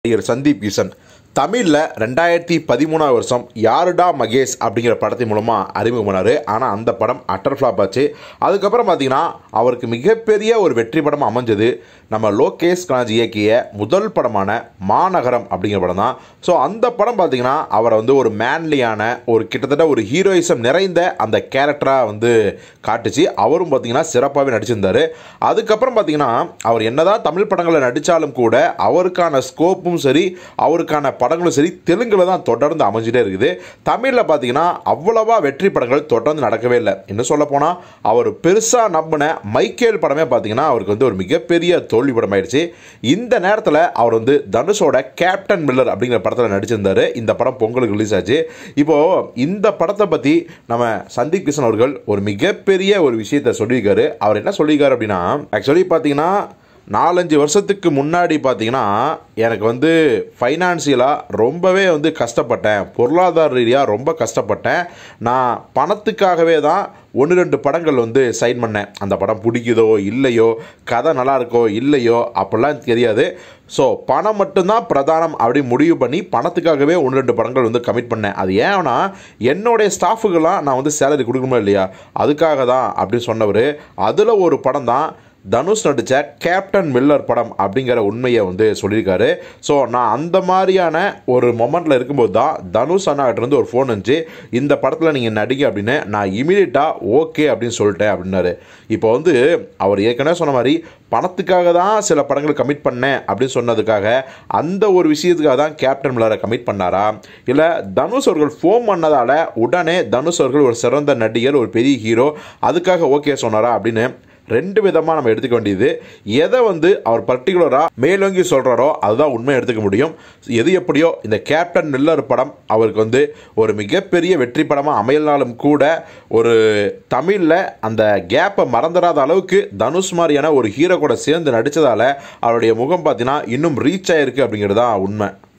நடிகர் சந்தீப் கிஷன் தமிழில் 2013 வருஷம் யாருடா மகேஷ் அப்படிங்கிற படத்தின் மூலமாக அறிமுகமானார். ஆனால் அந்த படம் அட்டர் ஃப்ளாப் ஆச்சு. அதுக்கப்புறம் பார்த்தீங்கன்னா அவருக்கு மிகப்பெரிய ஒரு வெற்றி படம் அமைஞ்சது நம்ம லோகேஷ் கனாஜ் இயக்கிய முதல் படமான மாநகரம் அப்படிங்கிற படம் தான். ஸோ அந்த படம் பார்த்தீங்கன்னா அவரை ஒரு மேன்லியான ஒரு கிட்டத்தட்ட ஒரு ஹீரோயிசம் நிறைந்த அந்த கேரக்டராக காட்டுச்சு. அவரும் பார்த்தீங்கன்னா சிறப்பாகவே நடிச்சிருந்தார். அதுக்கப்புறம் பார்த்தீங்கன்னா அவர் என்னதான் தமிழ் படங்களில் நடித்தாலும் கூட அவருக்கான ஸ்கோப்பும் சரி அவருக்கான படங்களும் சரி தெலுங்குல தான் தொடர்ந்து அமைஞ்சிட்டே இருக்குது. தமிழில் பார்த்தீங்கன்னா அவ்வளவா வெற்றி படங்கள் தொடர்ந்து நடக்கவே இல்லை. இன்னும் சொல்ல போனால் அவர் பெருசாக நம்பின மைக்கேல் படமே பார்த்தீங்கன்னா அவருக்கு ஒரு மிகப்பெரிய தோல்வி படம் ஆயிடுச்சு. இந்த நேரத்தில் அவர் தனுஷோட கேப்டன் மில்லர் அப்படிங்கிற படத்தில் நடிச்சிருந்தார். இந்த படம் பொங்கலுக்கு ரிலீஸ் ஆச்சு. இப்போ இந்த படத்தை பற்றி நம்ம சந்தீப் கிஷன் அவர்கள் ஒரு மிகப்பெரிய ஒரு விஷயத்தை சொல்லியிருக்காரு. அவர் என்ன சொல்லியிருக்காரு அப்படின்னா, ஆக்சுவலி பார்த்தீங்கன்னா 4-5 வருஷத்துக்கு முன்னாடி பார்த்தீங்கன்னா எனக்கு ஃபைனான்சியலாக ரொம்பவே கஷ்டப்பட்டேன், பொருளாதார ரீதியாக ரொம்ப கஷ்டப்பட்டேன். நான் பணத்துக்காகவே தான் 1-2 படங்கள் சைன் பண்ணேன். அந்த படம் பிடிக்குதோ இல்லையோ, கதை நல்லா இருக்கோ இல்லையோ அப்படிலாம் தெரியாது. ஸோ பணம் மட்டும்தான் பிரதானம் அப்படி முடிவு பண்ணி பணத்துக்காகவே 1-2 படங்கள் கமிட் பண்ணேன். அது ஏன்னா என்னுடைய ஸ்டாஃபுக்கெல்லாம் நான் சேலரி கொடுக்கணுமா இல்லையா, அதுக்காக தான் அப்படின்னு சொன்னவர். அதில் ஒரு படம் தான் தனுஷ் நடித்த கேப்டன் மில்லர் படம் அப்படிங்கிற உண்மையை சொல்லியிருக்காரு. ஸோ நான் அந்த மாதிரியான ஒரு மொமெண்ட்டில் இருக்கும்போது தான் தனுஷ் அண்ணாகிட்ட ஒரு ஃபோன் வந்துச்சு, இந்த படத்தில் நீங்கள் நடிங்க அப்படின்னு. நான் இமீடியட்டாக ஓகே அப்படின்னு சொல்லிட்டேன் அப்படின்னாரு. இப்போ அவர் ஏற்கனவே சொன்ன மாதிரி பணத்துக்காக தான் சில படங்கள் கமிட் பண்ணேன் அப்படின்னு சொன்னதுக்காக அந்த ஒரு விஷயத்துக்காக தான் கேப்டன் மில்லரை கமிட் பண்ணாரா, இல்லை தனுஷ் அவர்கள் ஃபோன் பண்ணதால் உடனே தனுஷ் அவர்கள் ஒரு சிறந்த நடிகர், ஒரு பெரிய ஹீரோ, அதுக்காக ஓகே சொன்னாரா அப்படின்னு 2 விதமாக நம்ம எடுத்துக்க வேண்டியது. எதை அவர் பர்டிகுலராக மேலோங்கி சொல்கிறாரோ அதுதான் உண்மை எடுத்துக்க முடியும். எது எப்படியோ இந்த கேப்டன் மில்லர் படம் அவருக்கு ஒரு மிகப்பெரிய வெற்றி படமாக அமையலாலும் கூட ஒரு தமிழில் அந்த கேப்பை மறந்துடாத அளவுக்கு தனுஷ் மாதிரியான ஒரு ஹீரோ கூட சேர்ந்து நடித்ததால் அவருடைய முகம் பார்த்தீங்கன்னா இன்னும் ரீச் ஆகிருக்கு அப்படிங்கிறது தான் உண்மை.